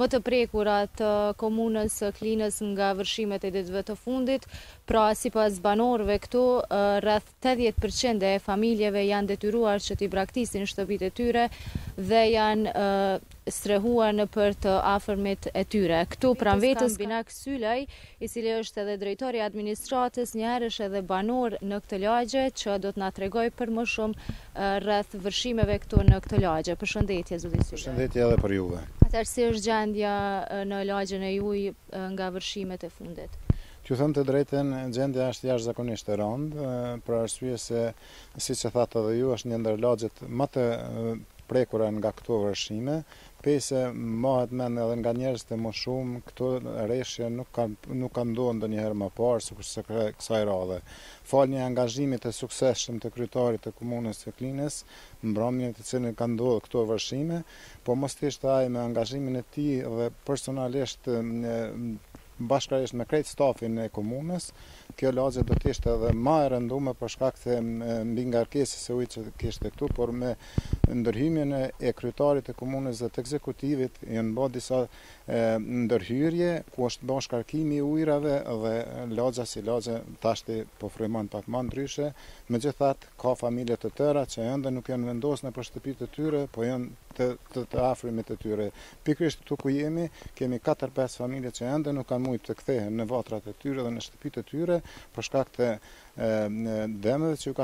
më të prekurat komunës Klinës nga vërshimet e ditëve të fundit. Pra, sipas banorëve këtu, rreth 80% e familjeve janë detyruar që t'i braktisin shtëpitë e tyre dhe janë strehuar në për të afërmit e tyre. Këtu pranë vetes Binak Sylaj, i cili është edhe drejtori i administratës, njëherë është edhe banor në këtë lagje, që do të na tregoj për më shumë rreth vërshimeve këtu në këtë lagje. Përshëndetje, zoti Sylaj. Përshëndetje edhe për juve. Atëherë, si është gjendja në lagjen e juaj nga vërshimet e fundit? T'ju them të drejtën, gjendja është jashtëzakonisht e rëndë, për arsye se, siç e thatë edhe ju, është një ndër lagjet më të prekura nga këto vërshime, pse mohet mend edhe nga njerëzit e më shumë, këto rreshje nuk kanë ndodhur ndonjëherë më parë sikurse kësaj radhe. Fal një angazhimi të suksesshëm të kryetarit të komunës së Klinës, mbrëmjen të cilën kanë ndodhur këto vërshime, po mos thjesht ai me angazhimin e tij dhe personalisht bashkërisht me krejt stafin e komunës, kjo lagje do të ishte edhe më e rënduar për shkak të mbi ngarkesës së ujit që kishte këtu, por me ndërhyrjen e kryetarit të komunës dhe të ekzekutivit janë bërë disa ndërhyrje ku është bërë shkarkimi i ujrave dhe lagja si lagje tashti po frymon pak më ndryshe. Megjithatë, ka familje të tëra që ende nuk janë vendosur nëpër shtëpitë e tyre, po janë të afërmit të tyre. Pikërisht këtu ku jemi, kemi 4-5 familje që ende nuk kanë mujtë të kthehen në vatrat e tyre dhe në shtëpitë e tyre për shkak të dëmeve që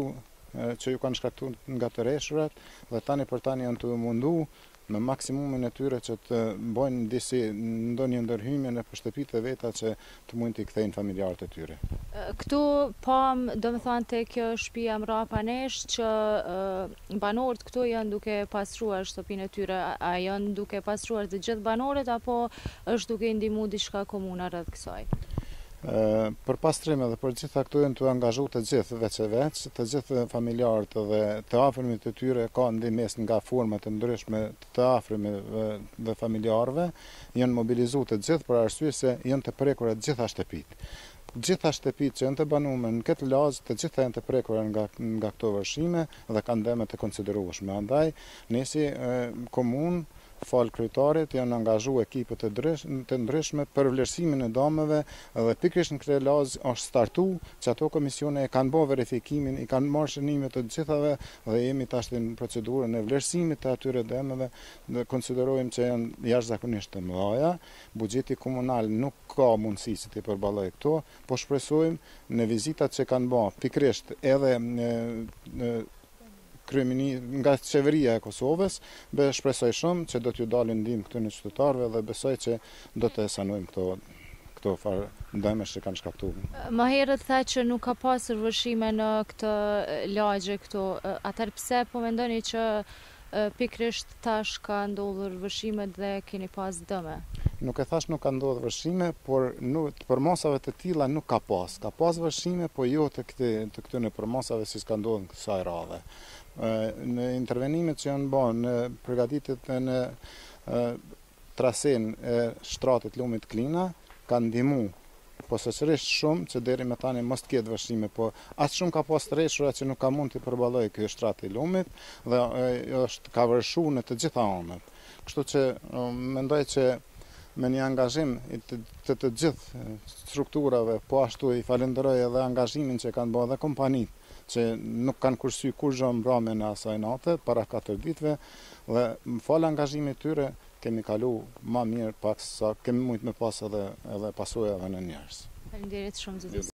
ju kanë shkaktuar nga të rreshurat, dhe tani për tani janë të mundu me maksimumin e tyre që të bëjnë ndonjë ndërhyrje në shtëpitë e veta që të mund t'i kthejnë familjarët e tyre. Këtu domethënë te kjo shtëpia mrapa nesh që banorët këtu janë duke pastruar shtëpinë e tyre, a janë duke pastruar të gjithë banorët apo është duke i ndihmuar diçka komuna rreth kësaj? Për pastrime dhe për gjitha këtu janë të angazhu të gjithë veç, të gjithë familjarët dhe të afërmit të tyre ka ndihmës nga forma të ndryshme të afërmit dhe familjarëve, janë mobilizuar të gjithë për arsye se janë të prekura të gjitha shtëpitë. Gjitha shtëpitë që janë të banuar në këtë lagje, të gjitha janë të prekura nga këto vërshime dhe kanë dëme të konsiderueshme. Andaj, ne si komunë fal kryetarit janë angazhuar ekipe të ndryshme për vlerësimin e dëmeve dhe pikërisht në këtë lagje është startuar që ato komisione e kanë bërë verifikimin, i kanë marrë shënimet të gjithave dhe jemi tash në procedurën e vlerësimit të atyre dëmeve dhe konsiderojmë që janë jashtëzakonisht të mëdha. Buxheti komunal nuk ka mundësi që të përballojë këto, po shpresojmë në vizitat që kanë bërë pikërisht edhe nga qeveria e Kosovës, shpresoj shumë që do t'ju dalin ndihmë këtu në qytetarëve dhe besoj që do të sanojmë këto farë dëme që kanë shkaktuar. Më herët tha që nuk ka pasur vërshime në këtë lagje këtu. Atëherë pse po mendoni që pikërisht tash ka ndodhur vërshimet dhe keni pas dëme? Nuk e thash nuk ka ndodhur vërshime, por për mosave të tilla nuk ka pas. Ka pas vërshime, po jo të këtyre përmosave si ka ndodhur në kësaj radhe. Në intervenimet që janë bërë në përgatitjet në trasen e shtratit Lumit Klina kanë ndihmuar posaçërisht shumë që deri më tani mos të ketë vërshime, po as shumë ka pas të rreshura që nuk ka mund të përballojë ky shtrat i Lumit dhe ka vërshuar në të gjitha anët. Kështu që mendoj që me një angazhim të gjithë strukturave, po ashtu i falenderoj edhe angazhimin që kanë bërë dhe kompanitë që nuk kanë kursy kurrë mbrëmjen në asaj nate para 4 ditëve dhe fal angazhimit tyre kemi kalu më mirë paksa kemi mujt me pas edhe pasojave në njerëz. Faleminderit shumë zoti.